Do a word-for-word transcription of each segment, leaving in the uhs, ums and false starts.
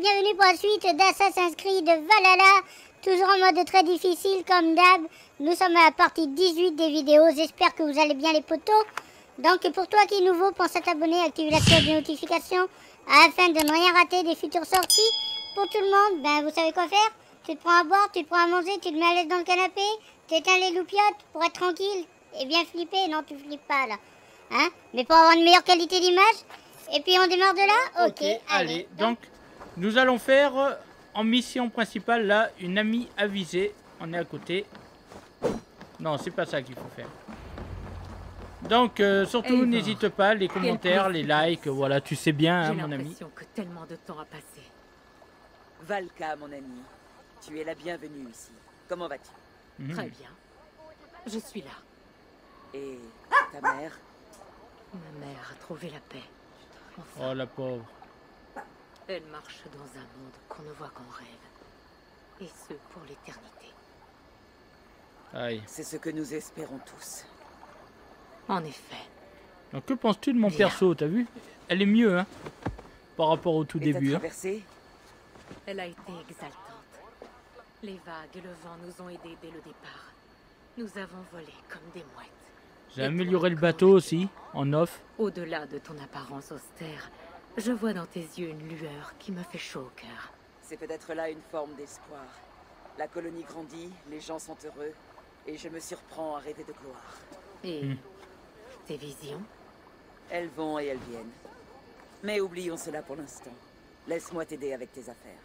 bienvenue pour la suite d'Assassin's Creed Valhalla. Toujours en mode très difficile comme d'hab. Nous sommes à la partie dix-huit des vidéos. J'espère que vous allez bien les potos. Donc pour toi qui est nouveau, pense à t'abonner, activer la cloche de notification afin de ne rien rater des futures sorties. Pour tout le monde, ben vous savez quoi faire. Tu te prends à boire, tu te prends à manger, tu te mets à l'aise dans le canapé, tu éteins les loupiottes pour être tranquille et bien flipper. Non, tu flippes pas là. Hein? Mais pour avoir une meilleure qualité d'image. Et puis on démarre de là? Ok, okay, allez. allez. Donc, nous allons faire euh, en mission principale là, une amie avisée. On est à côté. Non, c'est pas ça qu'il faut faire. Donc, euh, surtout, Eivor, n'hésite pas, les commentaires, les likes, voilà, tu sais bien, hein, mon ami. J'ai l'impression que tellement de temps a passé. Valka, mon ami, tu es la bienvenue ici. Comment vas-tu? Mmh. Très bien. Je suis là. Et ta mère? Ma mère a trouvé la paix. Enfin, Oh, la pauvre. elle marche dans un monde qu'on ne voit qu'en rêve. Et ce, pour l'éternité. Aïe. C'est ce que nous espérons tous. En effet. Donc, que penses-tu de mon Bien. perso, t'as vu? Elle est mieux, hein, par rapport au tout Et ta début. Hein. traversée? Elle a été exaltante. Les vagues et le vent nous ont aidés dès le départ. Nous avons volé comme des mouettes. J'ai Et amélioré toi, le bateau aussi, en off. Au-delà de ton apparence austère, je vois dans tes yeux une lueur qui me fait chaud au cœur. C'est peut-être là une forme d'espoir. La colonie grandit, les gens sont heureux, et je me surprends à rêver de gloire. Et Hmm. tes visions? Elles vont et elles viennent. Mais oublions cela pour l'instant. Laisse-moi t'aider avec tes affaires.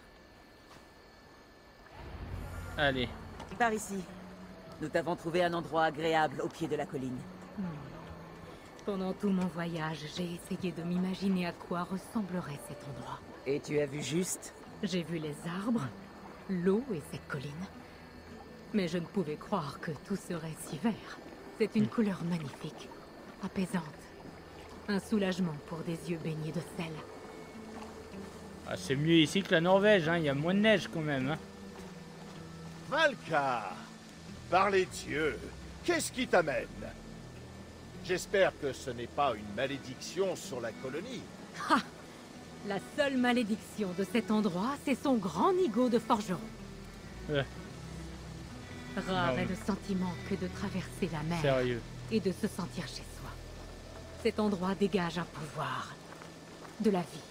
Allez. Par ici. Nous t'avons trouvé un endroit agréable au pied de la colline. Pendant tout mon voyage, j'ai essayé de m'imaginer à quoi ressemblerait cet endroit. Et tu as vu juste? J'ai vu les arbres, l'eau et cette colline. Mais je ne pouvais croire que tout serait si vert. C'est une couleur magnifique, apaisante. Un soulagement pour des yeux baignés de sel. Ah, c'est mieux ici que la Norvège, hein. Il y a moins de neige quand même. Hein. Valka, par les dieux, qu'est-ce qui t'amène? J'espère que ce n'est pas une malédiction sur la colonie. Ha! La seule malédiction de cet endroit, c'est son grand nigaud de forgeron. Euh, Rare Non, est mais- le sentiment que de traverser la mer sérieux. et de se sentir chez soi. Cet endroit dégage un pouvoir, de la vie.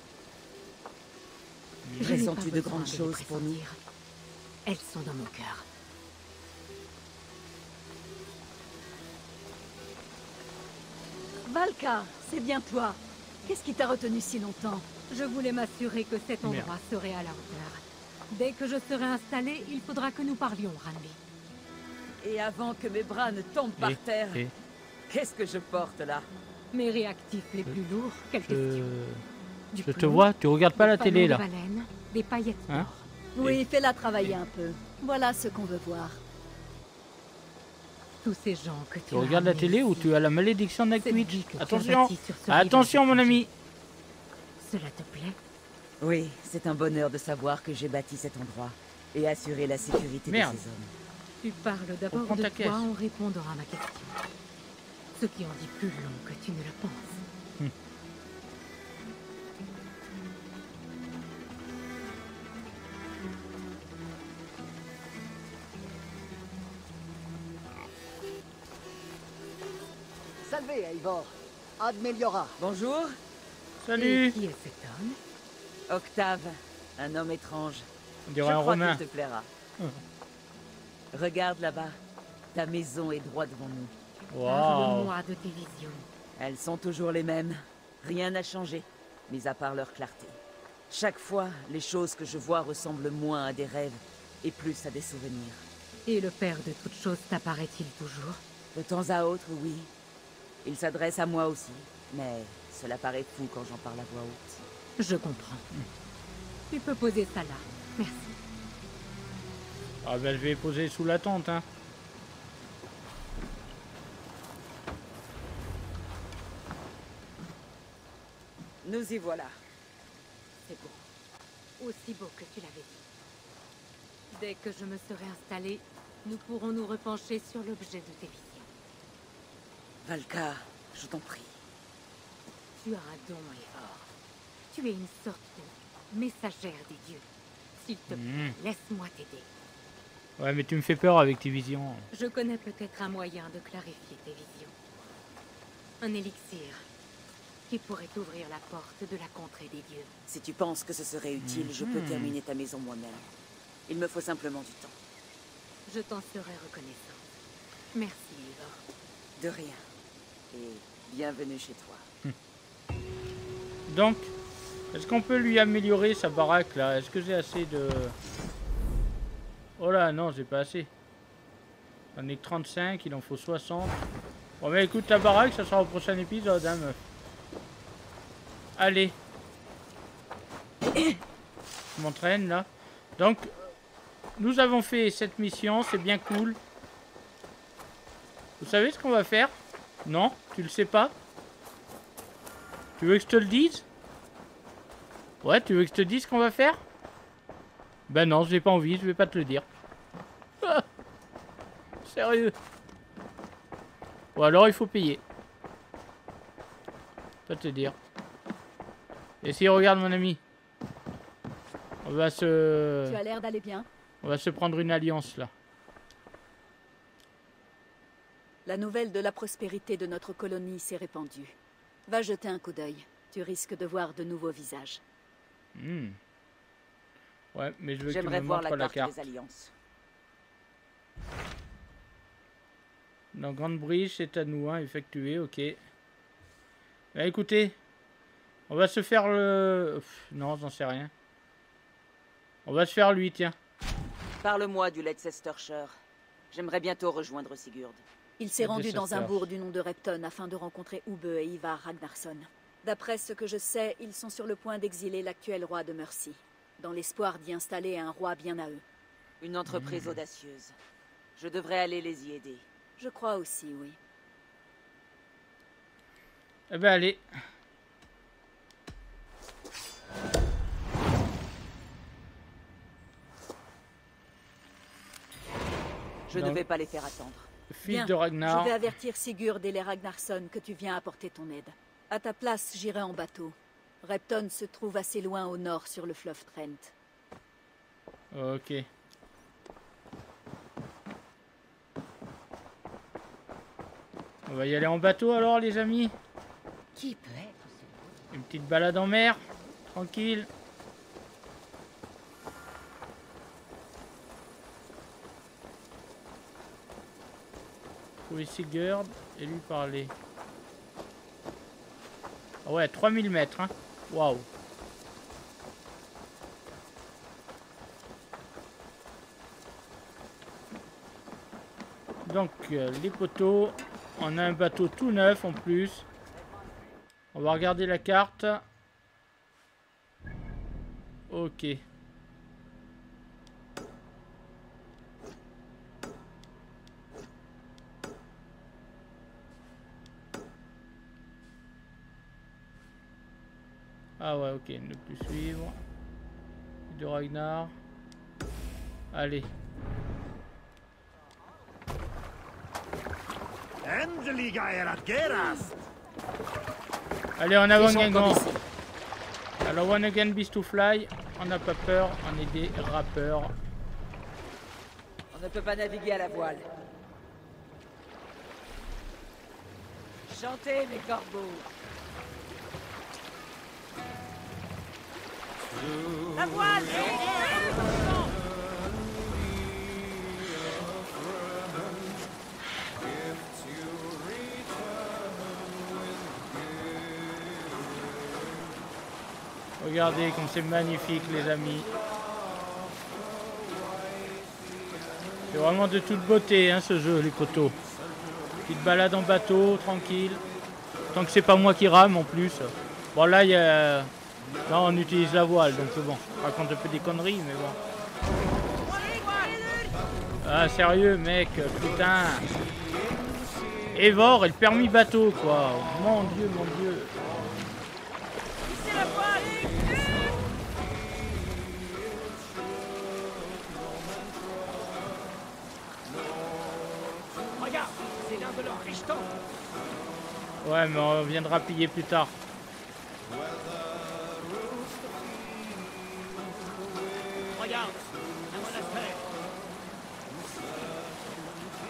Je n'ai Ressens-tu pas de besoin grandes les choses pour nous? pressentir. Elles sont dans mon cœur. Valka, c'est bien toi. Qu'est-ce qui t'a retenu si longtemps? Je voulais m'assurer que cet Merde. endroit serait à la hauteur. Dès que je serai installé, il faudra que nous parlions, Randy. Et avant que mes bras ne tombent par Et- terre, et qu'est-ce que je porte là? Mes réactifs les plus lourds, quelle je, question. Du je te plomb, vois, tu regardes pas des la télé panneaux là. de baleine, des paillettes Hein? d'or. Oui, fais-la travailler un peu. Voilà ce qu'on veut voir. Tous ces gens que tu Tu as regardes la amenés télé ou ici, tu as la malédiction de cette Twitch? vie que tu as Attention, bâtie sur ce attention village mon ami. Cela te plaît? Oui, c'est un bonheur de savoir que j'ai bâti cet endroit et assuré la sécurité Merde. de ces hommes. Tu parles d'abord Reprends de ta toi caisse. en répondant à ma question. Ce qui en dit plus long que tu ne le penses. Hmm. Salve, Eivor. Ad Meliora. Bonjour, Salut. Et qui est cet homme? Octave, un homme étrange. On Je dirait un crois romain. qu'il te plaira. Regarde là-bas, ta maison est droit devant nous. Waouh. Parle-moi de tes visions. Elles sont toujours les mêmes. Rien n'a changé, mis à part leur clarté. Chaque fois, les choses que je vois ressemblent moins à des rêves et plus à des souvenirs. Et le père de toutes choses t'apparaît-il toujours? De temps à autre, oui. Il s'adresse à moi aussi, mais cela paraît fou quand j'en parle à voix haute. Je comprends. Tu peux poser ça là. Merci. Ah ben je vais poser sous la tente hein. Nous y voilà. C'est beau. Aussi beau que tu l'avais dit. Dès que je me serai installée, nous pourrons nous repencher sur l'objet de tes visions. Valka, je t'en prie. Tu as un don, Eivor. Tu es une sorte messagère des dieux. S'il te plaît, Mmh. laisse-moi t'aider. Ouais, mais tu me fais peur avec tes visions. Je connais peut-être un moyen de clarifier tes visions. Un élixir qui pourrait ouvrir la porte de la contrée des dieux. Si tu penses que ce serait utile, je peux Mhm. terminer ta maison moi-même. Il me faut simplement du temps. Je t'en serai reconnaissante. Merci, Ivor. De rien. Et bienvenue chez toi. Donc, est-ce qu'on peut lui améliorer sa baraque là? Est-ce que j'ai assez de... Oh là, non, j'ai pas assez. J'en ai que trente-cinq, il en faut soixante. Bon, mais écoute, ta baraque, ça sera au prochain épisode, hein, meuf. Allez. Je m'entraîne là. Donc, nous avons fait cette mission, c'est bien cool. Vous savez ce qu'on va faire? Non? Tu le sais pas? Tu veux que je te le dise? Ouais, tu veux que je te dise ce qu'on va faire? Ben non, j'ai pas envie, je vais pas te le dire. Ah, sérieux? Ou alors il faut payer. Pas te dire. Et si regarde mon ami. On va se... Tu as l'air d'aller bien. On va se prendre une alliance là. La nouvelle de la prospérité de notre colonie s'est répandue. Va jeter un coup d'œil. Tu risques de voir de nouveaux visages. Hmm. Ouais, mais je veux que tu J'aimerais me voir montres la la carte, carte. des alliances. Dans Grande Bridge, c'est à nous, hein, effectué, ok. Bah écoutez, on va se faire le... Pff, non, j'en sais rien. On va se faire lui, tiens. Parle-moi du Leicestershire. J'aimerais bientôt rejoindre Sigurd. Il s'est La rendu dans un Deserters. bourg du nom de Repton afin de rencontrer Ube et Ivar Ragnarsson. D'après ce que je sais, ils sont sur le point d'exiler l'actuel roi de Mercy, dans l'espoir d'y installer un roi bien à eux. Une entreprise audacieuse. Je devrais aller les y aider. Je crois aussi, oui. Eh ben allez. Je Donc, ne vais pas les faire attendre. Fils Bien, de Ragnar. Je vais avertir Sigurd et les Ragnarsson que tu viens apporter ton aide. À ta place, j'irai en bateau. Repton se trouve assez loin au nord sur le fleuve Trent. Ok. On va y aller en bateau alors les amis. Qui peut être Une petite balade en mer. Tranquille. Trouver Sigurd et lui parler. Ah ouais, trois mille mètres, hein. Waouh. Donc, euh, les poteaux. On a un bateau tout neuf en plus. On va regarder la carte. Ok. Ah ouais, ok, ne plus suivre. De Ragnar. Allez. Allez, en avant, Les gens Guingamp. comme ici. Alors, one again, beast to fly. On n'a pas peur, on est des rappeurs. On ne peut pas naviguer à la voile. Chantez, mes corbeaux. La voile! Regardez comme c'est magnifique, les amis. C'est vraiment de toute beauté, hein, ce jeu, les poteaux. Petite balade en bateau, tranquille. Tant que c'est pas moi qui rame, en plus. Bon, là, il y a... Là, on utilise la voile, donc c'est bon. Je raconte un peu des conneries, mais bon. Ah, sérieux, mec, putain. Eivor et le permis bateau, quoi. Mon Dieu, mon Dieu. Regarde, c'est l'un de leurs riches temples. Ouais, mais on viendra piller plus tard.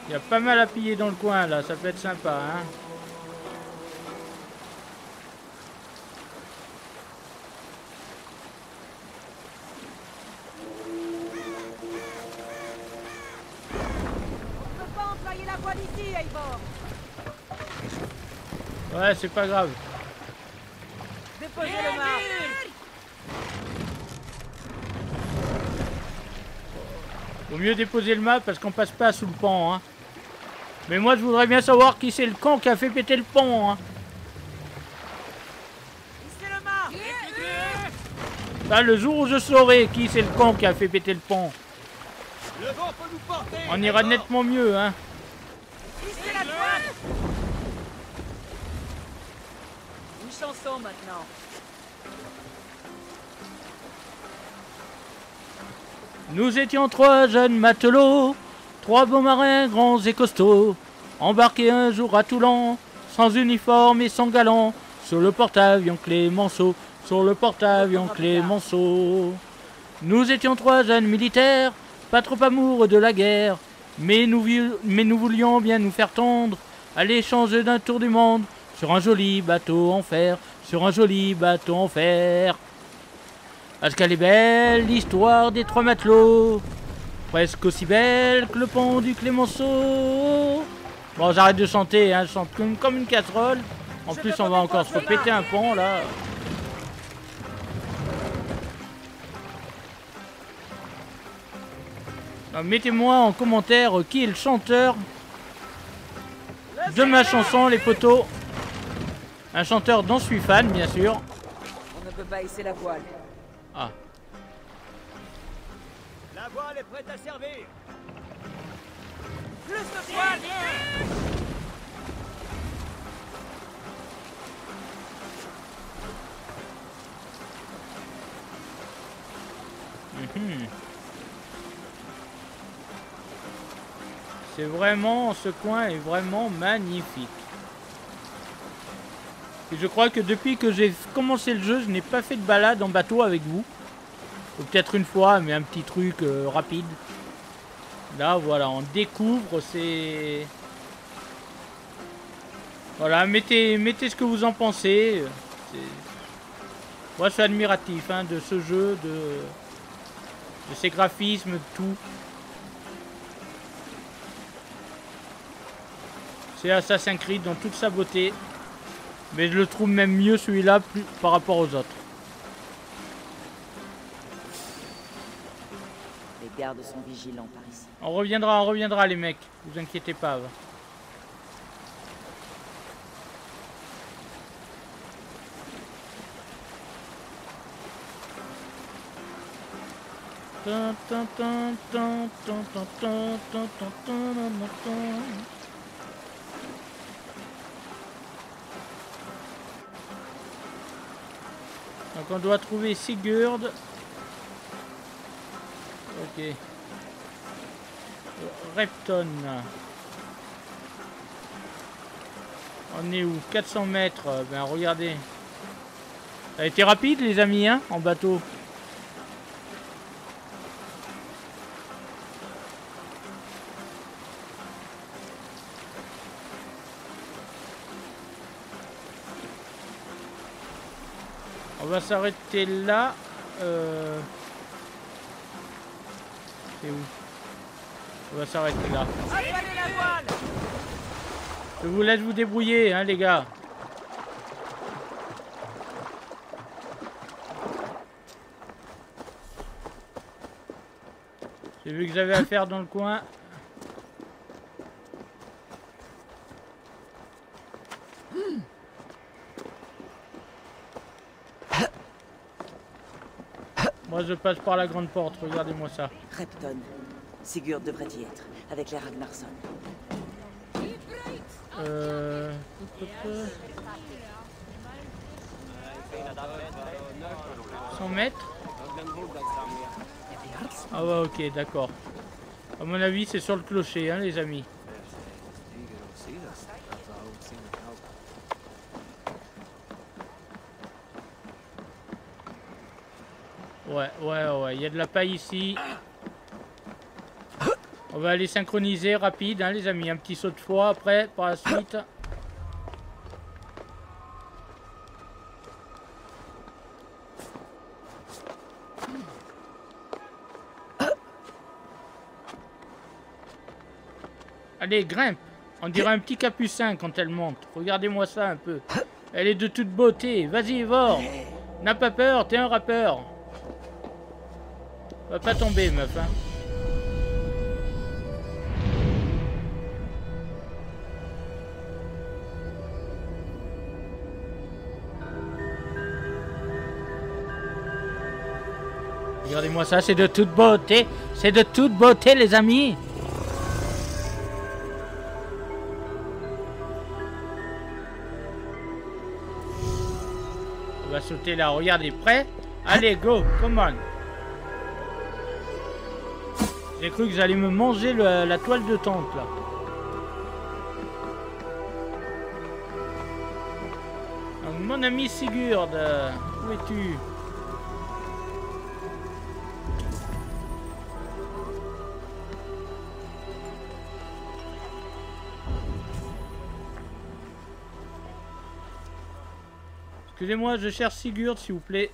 Il y a pas mal à piller dans le coin là, ça peut être sympa, hein. On peut pas employer la voile ici, Eivor. Ouais, c'est pas grave. Déposez le mât. Vaut mieux déposer le mât parce qu'on passe pas sous le pont, hein. Mais moi je voudrais bien savoir qui c'est le con qui a fait péter le pont, hein. Hissez le mât. Bah, le jour où je saurai qui c'est le con qui a fait péter le pont, Le vent peut nous porter. on ira nettement mieux, hein. Hissez la voile. Une chanson maintenant. Nous étions trois jeunes matelots, trois beaux marins grands et costauds, embarqués un jour à Toulon, sans uniforme et sans galant, sur le porte-avions Clémenceau, sur le porte-avions Clémenceau. Nous étions trois jeunes militaires, pas trop amoureux de la guerre, mais nous, mais nous voulions bien nous faire tendre à l'échange d'un tour du monde, sur un joli bateau en fer, sur un joli bateau en fer. Parce qu'elle est belle, l'histoire des trois matelots, presque aussi belle que le pont du Clémenceau. Bon, j'arrête de chanter, hein, je chante comme, comme une casserole. En plus, on va encore se péter un pont, là. Mettez-moi en commentaire qui est le chanteur de ma chanson, les poteaux. Un chanteur dont je suis fan, bien sûr. On ne peut pas hisser la voile. Ah. La voile est prête à servir. Plus de voile. Mmh. C'est vraiment, ce coin est vraiment magnifique. Et je crois que depuis que j'ai commencé le jeu, je n'ai pas fait de balade en bateau avec vous. Ou peut-être une fois, mais un petit truc euh, rapide. Là, voilà, on découvre, c'est... Voilà, mettez, mettez ce que vous en pensez. Moi, je suis admiratif, hein, de ce jeu, de, de ses graphismes, de tout. C'est Assassin's Creed dans toute sa beauté. Mais je le trouve même mieux celui-là par rapport aux autres. Les gardes sont vigilants par ici. On reviendra, on reviendra les mecs. Vous inquiétez pas. Donc on doit trouver Sigurd. Ok. Repton. On est où? quatre cents mètres. Ben regardez. Ça a été rapide les amis, hein, en bateau. On va s'arrêter là. Euh... C'est où? On va s'arrêter là. Je vous laisse vous débrouiller, hein, les gars. J'ai vu que j'avais affaire dans le coin. Moi je passe par la grande porte, regardez-moi ça. Repton. Sigurd devrait y être, avec les Ragnarsson. Euh... cent mètres. Ah ouais, ok, d'accord. À mon avis, c'est sur le clocher, hein, les amis. Ouais, ouais, ouais, il y a de la paille ici. On va aller synchroniser rapide, hein, les amis. Un petit saut de foi après, par la suite. Allez, grimpe. On dirait un petit capucin quand elle monte. Regardez-moi ça un peu. Elle est de toute beauté. Vas-y, Vor. N'as pas peur, t'es un rappeur. Va pas tomber, meuf, hein. Regardez-moi ça, c'est de toute beauté. C'est de toute beauté, les amis. On va sauter là, regardez, prêt? Allez, go, come on. J'ai cru que j'allais me manger le, la toile de tente, là. Donc, mon ami Sigurd, euh, où es-tu? Excusez-moi, je cherche Sigurd, s'il vous plaît.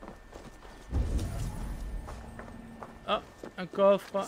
Ah, un coffre.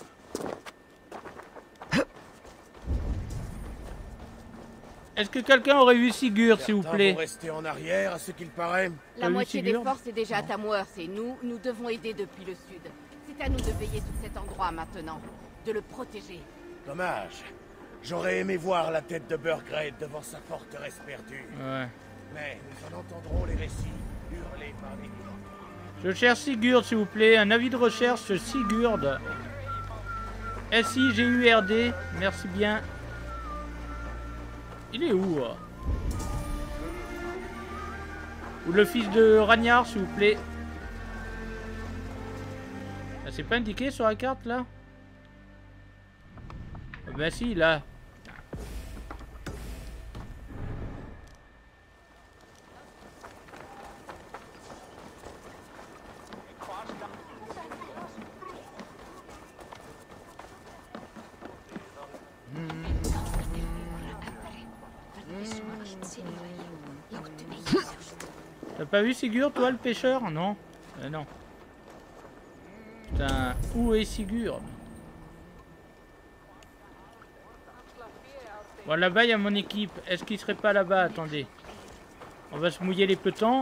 Est-ce que quelqu'un aurait vu Sigurd, s'il vous plaît? Vous restez en arrière, à ce qu'il paraît. La moitié des forces est déjà à Tamworth et nous, nous devons aider depuis le sud. C'est à nous de veiller sur cet endroit maintenant, de le protéger. Dommage. J'aurais aimé voir la tête de Burgrave devant sa forteresse perdue. Ouais. Mais nous en entendrons les récits hurlés par les... Je cherche Sigurd, s'il vous plaît. Un avis de recherche sur Sigurd. S I G U R D. Merci bien. Il est où? Ou le fils de Ragnar, s'il vous plaît. Ah, c'est pas indiqué sur la carte, là? Ah, bah si, là. T'as pas vu Sigurd, toi, le pêcheur? Non. Euh, non. Putain, où est Sigurd? Bon, là-bas, il y a mon équipe. Est-ce qu'il serait pas là-bas? Attendez. On va se mouiller les petons.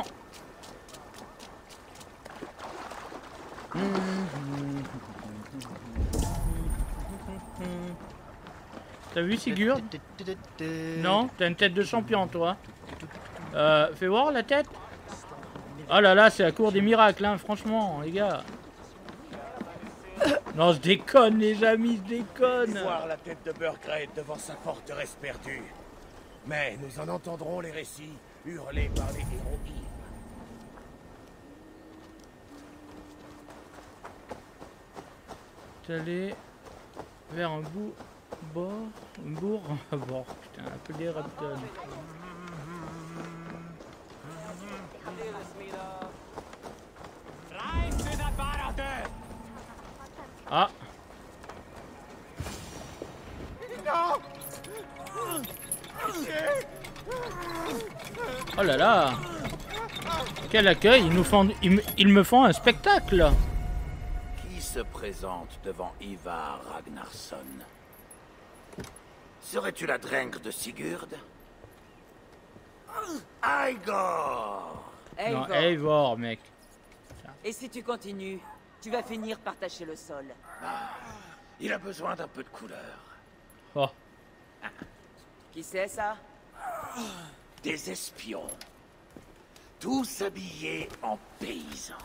T'as vu Sigurd? Non? T'as une tête de champion, toi. Euh, fais voir la tête. Oh là là, c'est la cour des miracles, hein, franchement, les gars. Non, je déconne, les amis, je déconne. Voir la tête de Burgrave devant sa forteresse perdue. Mais nous en entendrons les récits hurlés par les héros ivres. T'allais vers un bout, bord, un bourg, un bord, putain, appelé Rapton. Ah. Oh là là. Quel accueil, ils nous font, ils, ils me font un spectacle. Qui se présente devant Ivar Ragnarsson? Serais-tu la drengre de Sigurd? Igor! Non, Eivor, mec. Et si tu continues, tu vas finir par tacher le sol. Ah, il a besoin d'un peu de couleur. Oh. Qui c'est ça? Des espions. Tous habillés en paysans.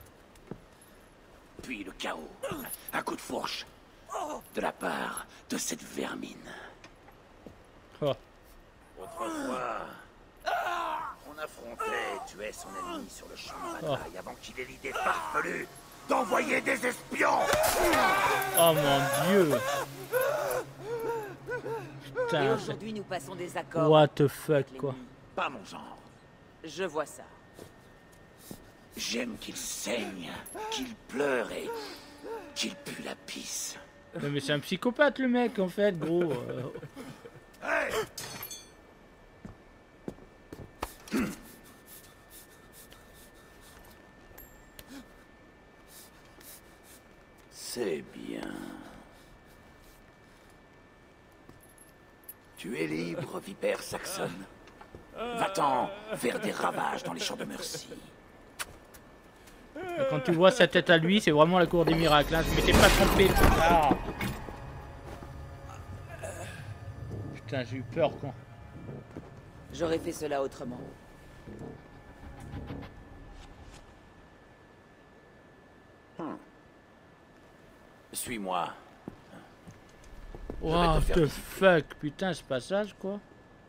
Puis le chaos. Un coup de fourche. De la part de cette vermine. Oh. Autrefois, on affrontait et tuait son ennemi sur le champ de bataille oh. avant qu'il ait l'idée farfelue d'envoyer des espions. Oh mon dieu. Putain. Et aujourd'hui, nous passons des accords. What the fuck, quoi. Pas mon genre. Je vois ça. J'aime qu'il saigne, qu'il pleure et qu'il pue la pisse. Non, mais c'est un psychopathe le mec en fait, gros. Euh... Hey. C'est bien. Tu es libre, vipère saxonne. Va-t'en faire des ravages dans les champs de Mercy. Quand tu vois sa tête à lui, c'est vraiment la cour des miracles. Hein. Je m'étais pas trompé. Ah. Putain, j'ai eu peur quand. J'aurais fait cela autrement. Hmm. Suis-moi. What the fuck, putain, ce passage quoi.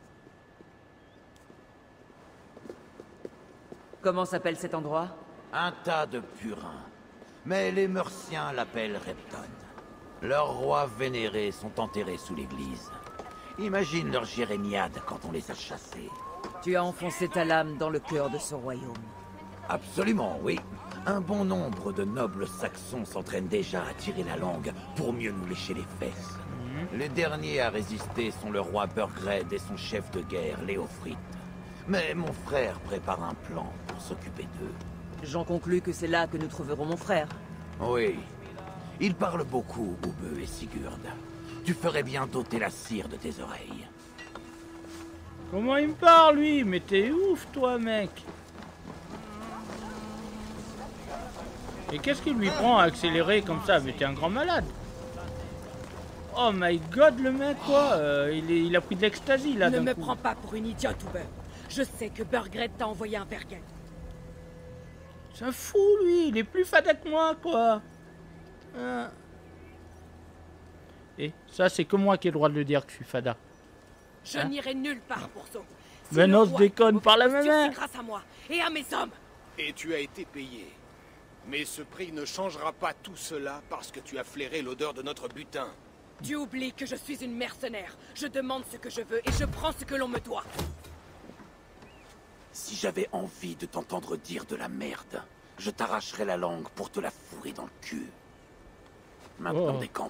Comment s'appelle cet endroit? Un tas de purins. Mais les Merciens l'appellent Repton. Leurs rois vénérés sont enterrés sous l'église. Imagine leur jérémiade quand on les a chassés. Tu as enfoncé ta lame dans le cœur de ce royaume. Absolument, oui. Un bon nombre de nobles saxons s'entraînent déjà à tirer la langue pour mieux nous lécher les fesses. Mmh. Les derniers à résister sont le roi Burgred et son chef de guerre, Léofrite. Mais mon frère prépare un plan pour s'occuper d'eux. J'en conclus que c'est là que nous trouverons mon frère. Oui. Il parle beaucoup, Ube et Sigurd. Tu ferais bien d'ôter la cire de tes oreilles. Comment il me parle, lui? Mais t'es ouf, toi, mec. Et qu'est-ce qui lui prend à accélérer comme ça? Mais t'es un grand malade. Oh my god, le mec, quoi. Euh, il, est, il a pris de l'ecstasy, là, Ne d'un me coup. prends pas pour une idiote, Ube. Je sais que Burgred t'a envoyé un Vergen. C'est un fou, lui. Il est plus fada que moi, quoi. Ah. Et ça, c'est que moi qui ai le droit de le dire que je suis fada. Je hein? n'irai nulle part pour ça. Si Mais non, le je roi déconne par la même c'est main. grâce à moi et à mes hommes. Et tu as été payé. Mais ce prix ne changera pas tout cela parce que tu as flairé l'odeur de notre butin. Tu oublies que je suis une mercenaire. Je demande ce que je veux et je prends ce que l'on me doit. Si j'avais envie de t'entendre dire de la merde, je t'arracherais la langue pour te la fourrer dans le cul. Maintenant, Oh. décampe.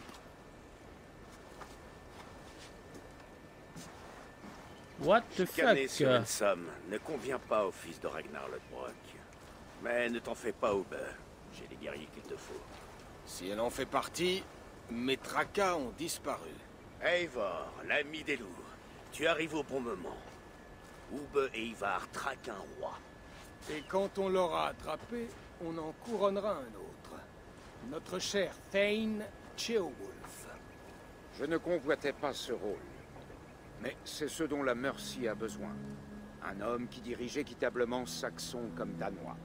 What the Chicaner fuck? sur une somme ne convient pas au fils de Ragnar Lodbrok. Mais ne t'en fais pas, Ube. J'ai les guerriers qu'il te faut. Si elle en fait partie, mes tracas ont disparu. Eivor, l'ami des loups, tu arrives au bon moment. Ube et Ivar traquent un roi. Et quand on l'aura attrapé, on en couronnera un autre. Notre cher Thane Ceolwulf. Je ne convoitais pas ce rôle. Mais c'est ce dont la Mercy a besoin. Un homme qui dirige équitablement saxon comme danois.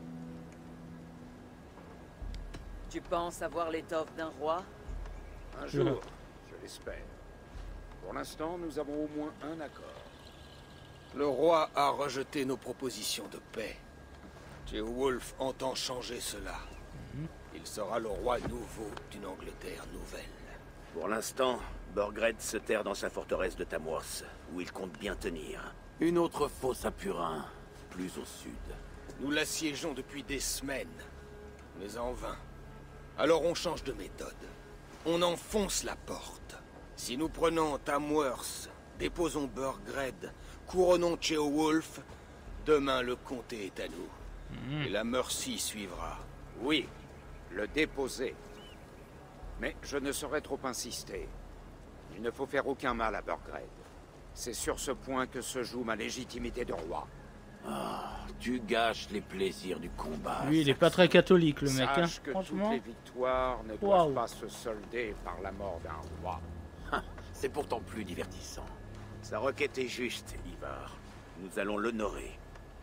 Tu penses avoir l'étoffe d'un roi? Un jour, je l'espère. Pour l'instant, nous avons au moins un accord. Le roi a rejeté nos propositions de paix. Ceolwulf entend changer cela. Il sera le roi nouveau d'une Angleterre nouvelle. Pour l'instant, Burgred se terre dans sa forteresse de Tamworth, où il compte bien tenir. Une autre fosse à Purin, plus au sud. Nous l'assiégeons depuis des semaines, mais en vain. Alors on change de méthode. On enfonce la porte. Si nous prenons Tamworth, déposons Burgred, couronnons Ceolwulf, demain le comté est à nous. Mmh. Et la Mercy suivra. Oui, le déposer. Mais je ne saurais trop insister. Il ne faut faire aucun mal à Burgred. C'est sur ce point que se joue ma légitimité de roi. Ah, tu gâches les plaisirs du combat. Lui, il est pas très catholique, le mec, hein, Sache que franchement. toutes les victoires ne Wow. doivent pas se solder par la mort d'un roi. C'est pourtant plus divertissant. Sa requête est juste, Ivar. Nous allons l'honorer.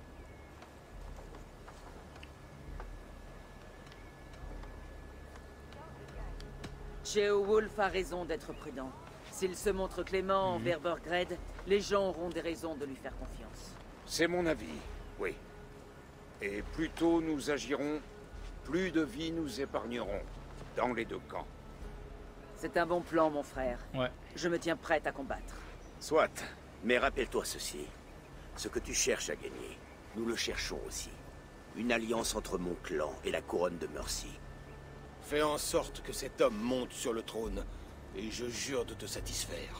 Ceolwulf a raison d'être prudent. S'il se montre clément envers Burgred, les gens auront des raisons de lui faire confiance. C'est mon avis, oui. Et plus tôt nous agirons, plus de vies nous épargnerons, dans les deux camps. C'est un bon plan, mon frère. Ouais. Je me tiens prête à combattre. Soit, mais rappelle-toi ceci. Ce que tu cherches à gagner, nous le cherchons aussi. Une alliance entre mon clan et la couronne de Mercy. Fais en sorte que cet homme monte sur le trône, et je jure de te satisfaire.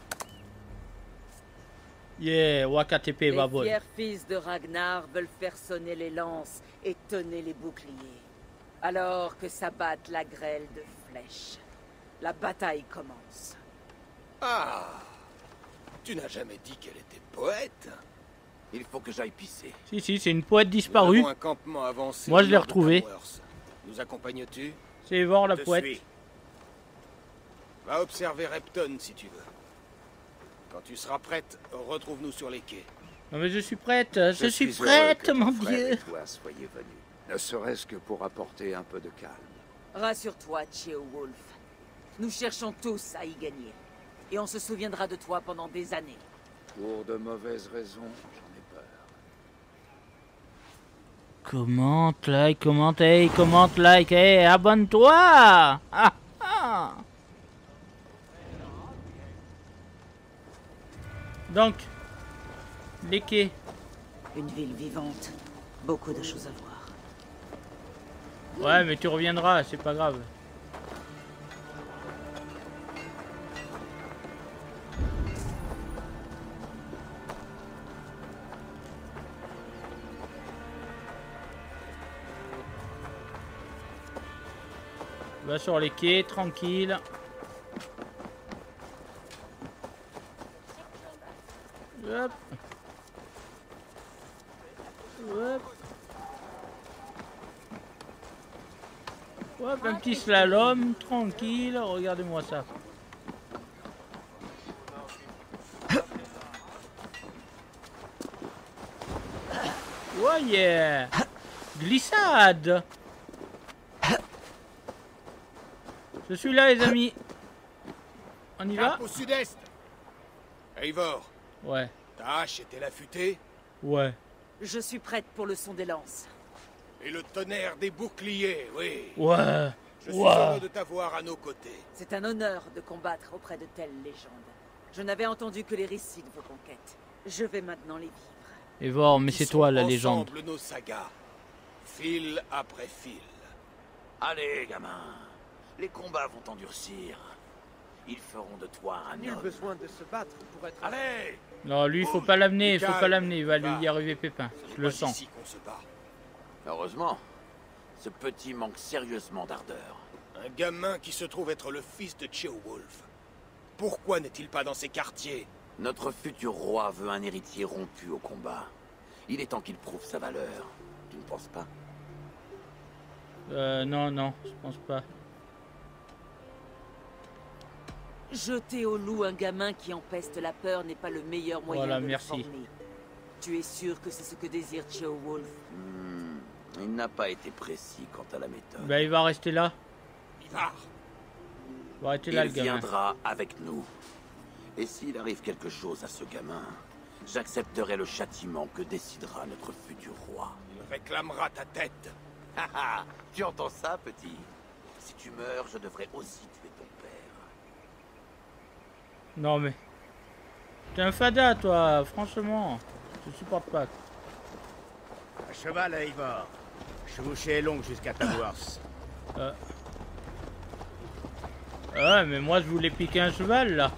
Yeah, Wakatp Les Babol. fiers fils de Ragnar veulent faire sonner les lances et tonner les boucliers. Alors que s'abatte la grêle de flèches. La bataille commence. Ah, tu n'as jamais dit qu'elle était poète. Il faut que j'aille pisser. Si, si, c'est une poète Nous disparue. avons un campement avancé Moi, au je l'ai nord de retrouvée. Tamworth. Nous accompagnes-tu? C'est Eivor la Je te poète. suis. Va observer Repton si tu veux. Quand tu seras prête, retrouve-nous sur les quais. Non mais je suis prête, je, je suis heureux prête, que ton mon frère Dieu. et toi soyez venus, ne serait-ce que pour apporter un peu de calme. Rassure-toi, Ceolwulf. Nous cherchons tous à y gagner. Et on se souviendra de toi pendant des années. Pour de mauvaises raisons, j'en ai peur. Commente, like, commente, hey, commente, like, hey, abonne-toi. Ah, ah. Donc, les quais. Une ville vivante. Beaucoup de choses à voir. Ouais, mais tu reviendras, c'est pas grave. Va sur les quais, tranquille. Hop. Hop. Hop, un petit slalom, tranquille. Regardez-moi ça. Oh yeah. Glissade. Je suis là, les amis. On y va? Cap au sud-est. Eivor. Ouais. Ta hache était affûtée? Ouais. Je suis prête pour le son des lances. Et le tonnerre des boucliers, oui. Ouais. Je suis Ouais. heureux de t'avoir à nos côtés. C'est un honneur de combattre auprès de telles légendes. Je n'avais entendu que les récits de vos conquêtes. Je vais maintenant les vivre. Eivor, mais c'est toi la Ensemble, légende. nos sagas, fil après fil. Allez, gamin. Les combats vont endurcir. Ils feront de toi un Nul homme. besoin de se battre pour être... Allez! Non, lui, il faut pas l'amener, il faut Calme, pas l'amener, il va va. lui y arriver pépin. Je le Pas sens. ici qu'on se bat. Heureusement. Ce petit manque sérieusement d'ardeur. Un gamin qui se trouve être le fils de Ceolwulf. Pourquoi n'est-il pas dans ces quartiers? Notre futur roi veut un héritier rompu au combat. Il est temps qu'il prouve sa valeur. Tu ne penses pas? Euh, non, non, je pense pas. Jeter au loup un gamin qui empeste la peur n'est pas le meilleur moyen Voilà, de merci. le former. Tu es sûr que c'est ce que désire Ceolwulf? Hmm, Il n'a pas été précis quant à la méthode. Bah, il va rester là. Ivar. Il va rester là, Il le gamin. viendra avec nous. Et s'il arrive quelque chose à ce gamin, j'accepterai le châtiment que décidera notre futur roi. Il réclamera ta tête. Haha, tu entends ça, petit? Si tu meurs, je devrais aussi tuer ton père. Non, mais... T'es un fada, toi, franchement. Je supporte pas. À cheval, Eivor. Chevaucher est longue jusqu'à Tamworth. Euh... Ouais, mais moi, je voulais piquer un cheval, là.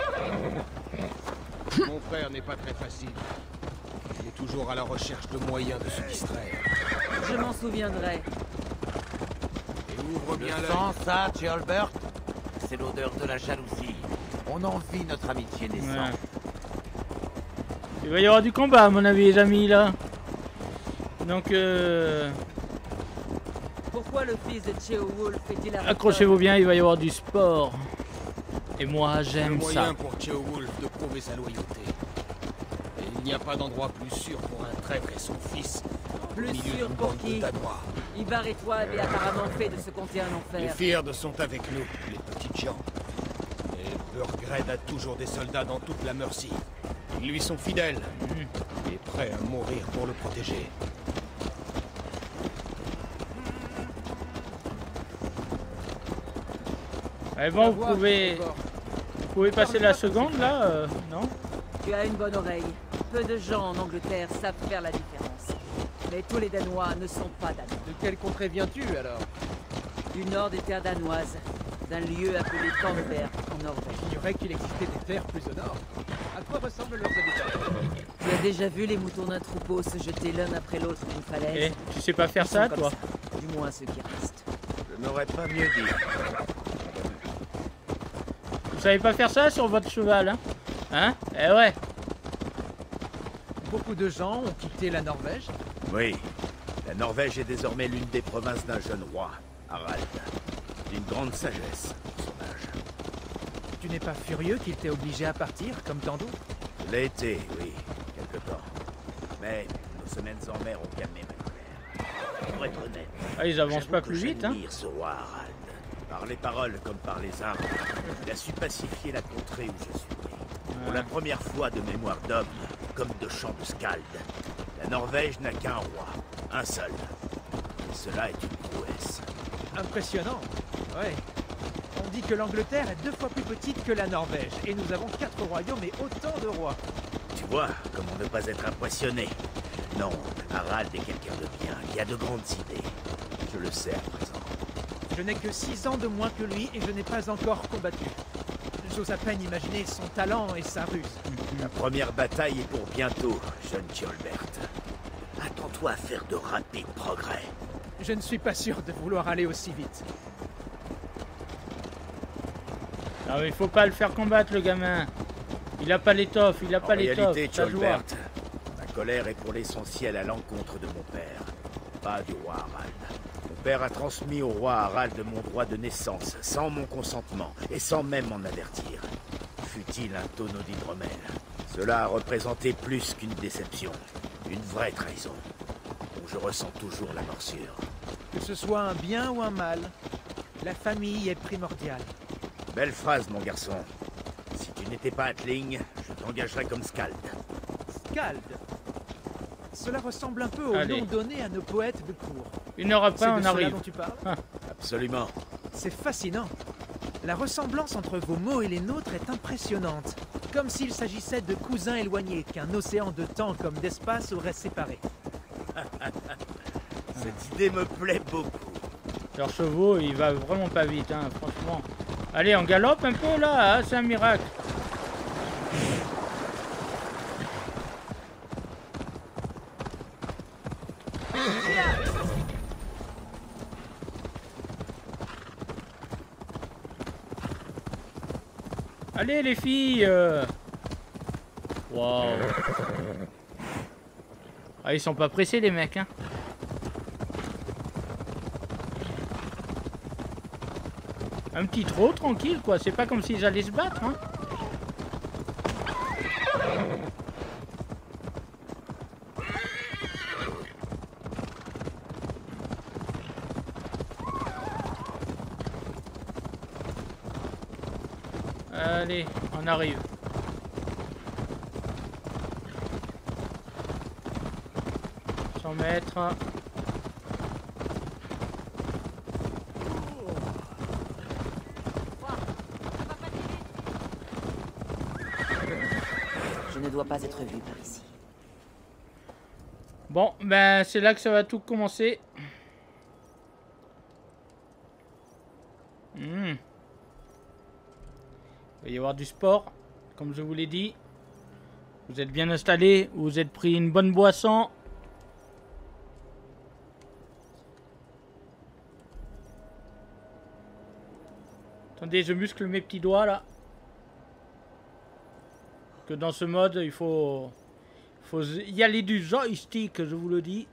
Mon frère n'est pas très facile. Il est toujours à la recherche de moyens de se distraire. Je m'en souviendrai. Et ouvre Le bien l'œil. sang, ça, Ceolbert? C'est l'odeur de la jalousie. On envie notre amitié naissante. Ouais. Il va y avoir du combat, à mon avis, les amis, là. Donc, euh... Pourquoi le fils de Ceolwulf est-il à accrochez-vous bien, il va y avoir du sport. Et moi, Le j'aime moyen ça. pour Ceolwulf de prouver sa loyauté. Et il n'y a pas d'endroit plus sûr pour un traître et son fils. au Plus milieu sûr d'une pour bande de qui? Danois. Ivar et toi avez apparemment fait de ce compter un Les enfer. Fyrdes sont avec nous, les petites gens. Et Burgred a toujours des soldats dans toute la Mercie. Ils lui sont fidèles et prêts à mourir pour le protéger. Allez, bon, vous pouvez... Vous pouvez passer la seconde, là euh, non? Tu as une bonne oreille. Peu de gens en Angleterre savent faire la différence. Mais tous les Danois ne sont pas Danois. De quelle contrée viens-tu, alors? Du nord des terres danoises, d'un lieu appelé Thornberg, en Norvège. J'ignorais qu'il existait des terres plus au nord. À quoi ressemblent leurs habitants? Tu as déjà vu les moutons d'un troupeau se jeter l'un après l'autre d'une falaise? Eh, tu sais pas faire ça, toi? Ça. Du moins ceux qui restent. Je n'aurais pas mieux dit. Vous savez pas faire ça sur votre cheval, hein? Hein? Eh ouais. Beaucoup de gens ont quitté la Norvège? Oui. La Norvège est désormais l'une des provinces d'un jeune roi, Harald. D'une grande sagesse, son âge. Tu n'es pas furieux qu'il t'ait obligé à partir, comme tant d'autres? Je l'ai été, oui, quelque temps. Mais nos semaines en mer ont calmé ma colère. Pour être honnête, ah, ils avancent pas plus vite, hein? Ce roi Harald. Par les paroles comme par les armes, il a su pacifier la contrée où je suis né. Ouais. Pour la première fois de mémoire d'homme, comme de chant de Skald, la Norvège n'a qu'un roi, un seul. Et cela est une prouesse. Impressionnant. Ouais. On dit que l'Angleterre est deux fois plus petite que la Norvège, et nous avons quatre royaumes et autant de rois. Tu vois, comment ne pas être impressionné? Non, Harald est quelqu'un de bien, qui a de grandes idées. Je le sais à présent. Je n'ai que six ans de moins que lui, et je n'ai pas encore combattu. J'ose à peine imaginer son talent et sa ruse. La première bataille est pour bientôt, jeune Tjolbert. Attends-toi à faire de rapides progrès. Je ne suis pas sûr de vouloir aller aussi vite. Non mais il faut pas le faire combattre, le gamin. Il a pas l'étoffe, il a pas l'étoffe. En réalité, Tjolbert, ma colère est pour l'essentiel à l'encontre de mon père, pas du roi Harald. Mon père a transmis au roi Harald mon droit de naissance, sans mon consentement, et sans même m'en avertir. Fut-il un tonneau d'hydromel. Cela a représenté plus qu'une déception, une vraie trahison, dont je ressens toujours la morsure. Que ce soit un bien ou un mal, la famille est primordiale. Belle phrase, mon garçon. Si tu n'étais pas Atling, je t'engagerais comme Skald. Skald? Cela ressemble un peu au Allez. nom donné à nos poètes de cour. Une heure après, on C'est de arrive. cela dont tu parles? Ah. Absolument. C'est fascinant. La ressemblance entre vos mots et les nôtres est impressionnante. Comme s'il s'agissait de cousins éloignés qu'un océan de temps comme d'espace aurait séparés. Cette idée me plaît beaucoup. Leur chevaux, il va vraiment pas vite, hein, franchement. Allez, on galope un peu là, hein, c'est un miracle. Allez les filles euh... Wow. Ah, ils sont pas pressés les mecs, hein. Un petit trot tranquille quoi, c'est pas comme s'ils allaient se battre, hein. Allez, on arrive. cent mètres. Je ne dois pas être vu par ici. Bon, ben c'est là que ça va tout commencer. Mmh. Il va y avoir du sport, comme je vous l'ai dit. Vous êtes bien installés, vous êtes pris une bonne boisson. Attendez, je muscle mes petits doigts là. Que dans ce mode, il faut, faut y aller du joystick, je vous le dis.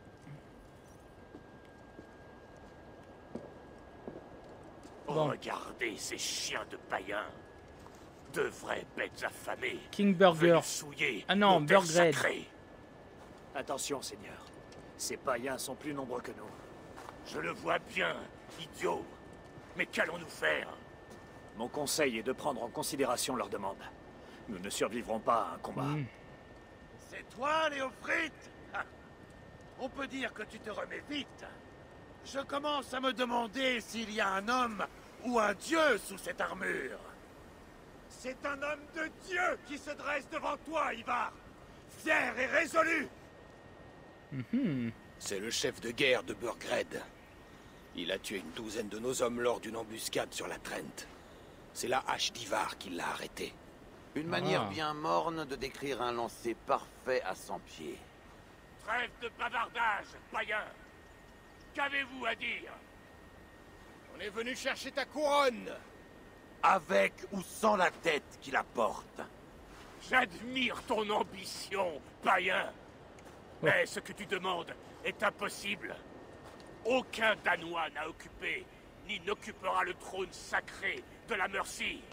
Bon. Regardez ces chiens de païens. De vraies bêtes affamées. King Burger. Ah non, Burger. Attention, Seigneur. Ces païens sont plus nombreux que nous. Je le vois bien, idiot. Mais qu'allons-nous faire? Mon conseil est de prendre en considération leurs demandes. Nous ne survivrons pas à un combat. Mmh. C'est toi, Léofrite? On peut dire que tu te remets vite. Je commence à me demander s'il y a un homme ou un dieu sous cette armure. C'est un homme de Dieu qui se dresse devant toi, Ivar. Fier et résolu. Mmh. C'est le chef de guerre de Burgred. Il a tué une douzaine de nos hommes lors d'une embuscade sur la Trent. C'est la hache d'Ivar qui l'a arrêté. Une manière Ah. bien morne de décrire un lancer parfait à cent pieds. Trêve de bavardage, païen. Qu'avez-vous à dire? On est venu chercher ta couronne. Avec ou sans la tête qui la porte. J'admire ton ambition, païen. Mais ce que tu demandes est impossible. Aucun Danois n'a occupé, ni n'occupera le trône sacré de la Mercie.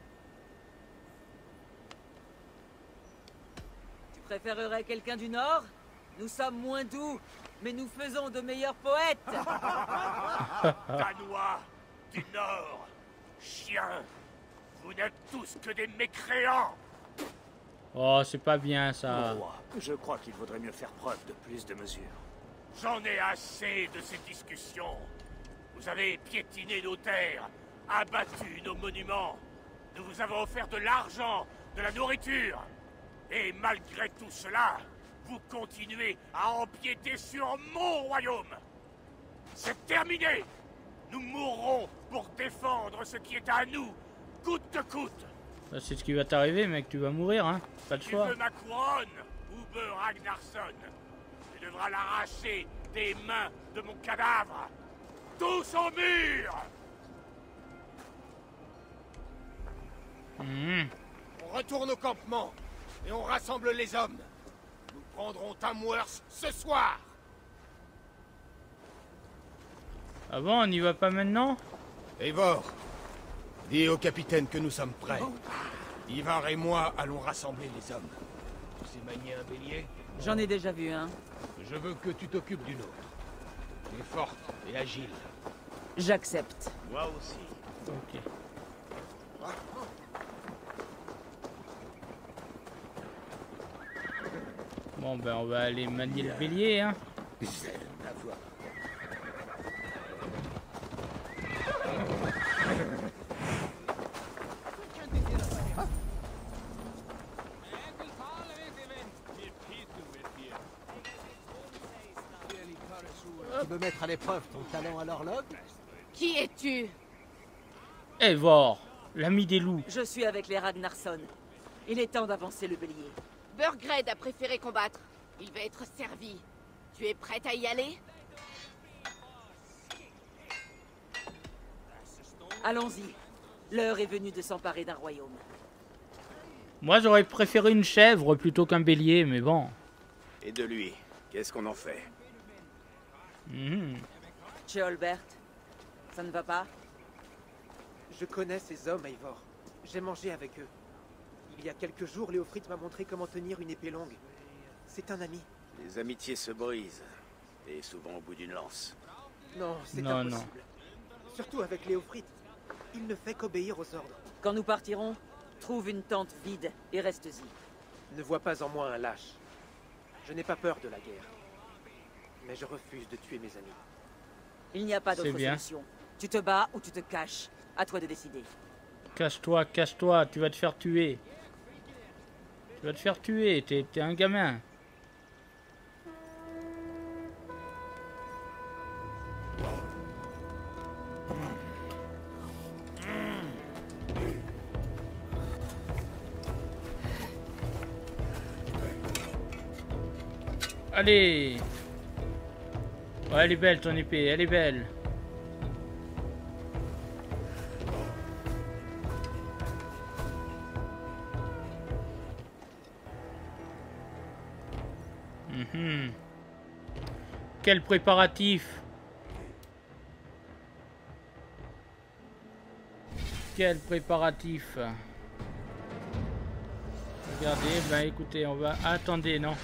Tu préférerais quelqu'un du Nord? Nous sommes moins doux, mais nous faisons de meilleurs poètes. Danois du Nord, chiens, vous n'êtes tous que des mécréants. Oh, c'est pas bien ça. Mon roi, je crois qu'il vaudrait mieux faire preuve de plus de mesure. J'en ai assez de ces discussions. Vous avez piétiné nos terres, abattu nos monuments. Nous vous avons offert de l'argent, de la nourriture. Et malgré tout cela, vous continuez à empiéter sur mon royaume. C'est terminé. Nous mourrons pour défendre ce qui est à nous, coûte que coûte. Bah, c'est ce qui va t'arriver, mec. Tu vas mourir, hein. Pas le Tu choix. veux ma couronne, Ubbe Ragnarsson? Tu devras l'arracher des mains de mon cadavre. Tous au mur! Mmh. On retourne au campement et on rassemble les hommes. Nous prendrons Tamworth ce soir. Ah bon, on n'y va pas maintenant? Eivor, dis au capitaine que nous sommes prêts. Ivar et moi allons rassembler les hommes. Tu sais manier un bélier? J'en ai déjà vu un. Je veux que tu t'occupes d'une autre. Tu es forte et agile. J'accepte. Moi aussi. Ok. Bon, ben on va aller manier le bélier, hein. J'aime la voix. Tu veux mettre à l'épreuve ton talent à l'horloge? Qui es-tu? Eivor, l'ami des loups. Je suis avec les Ragnarsson. Il est temps d'avancer le bélier. Burgred a préféré combattre. Il va être servi. Tu es prête à y aller? Allons-y. L'heure est venue de s'emparer d'un royaume. Moi, j'aurais préféré une chèvre plutôt qu'un bélier, mais bon. Et de lui, qu'est-ce qu'on en fait? Mmh. Ceolbert, ça ne va pas? Je connais ces hommes, Eivor. J'ai mangé avec eux. Il y a quelques jours, Léofrite m'a montré comment tenir une épée longue. C'est un ami. Les amitiés se brisent, et souvent au bout d'une lance. Non, c'est Non, impossible. Surtout avec Léofrite. Il ne fait qu'obéir aux ordres. Quand nous partirons, trouve une tente vide et reste-y. Ne vois pas en moi un lâche. Je n'ai pas peur de la guerre. Mais je refuse de tuer mes amis. Il n'y a pas C'est d'autre bien. solution. Tu te bats ou tu te caches. À toi de décider. Cache-toi, cache-toi, tu vas te faire tuer. Tu vas te faire tuer, t'es t'es un gamin. Allez. Ouais, elle est belle ton épée, elle est belle. Mhm. Quel préparatif. Quel préparatif. Regardez, ben écoutez, on va... Attendez, non.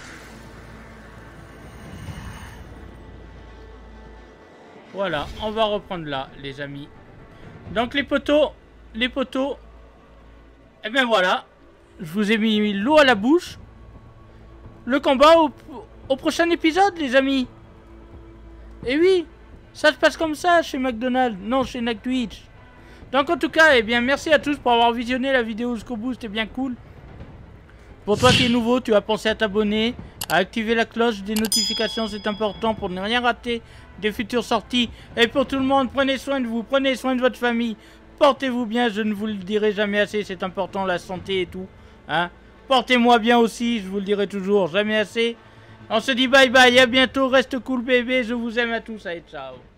Voilà, on va reprendre là, les amis. Donc les poteaux, les poteaux, et ben voilà, je vous ai mis l'eau à la bouche. Le combat au, au prochain épisode, les amis. Et oui, ça se passe comme ça chez McDonald's, non chez Nactwitch. Donc en tout cas, eh bien merci à tous pour avoir visionné la vidéo jusqu'au bout, c'était bien cool. Pour toi qui es nouveau, tu as pensé à t'abonner, à activer la cloche des notifications, c'est important pour ne rien rater des futures sorties. Et pour tout le monde, prenez soin de vous, prenez soin de votre famille. Portez-vous bien, je ne vous le dirai jamais assez, c'est important, la santé et tout. Hein. Portez-moi bien aussi, je vous le dirai toujours, jamais assez. On se dit bye bye, à bientôt, reste cool bébé, je vous aime à tous, allez ciao.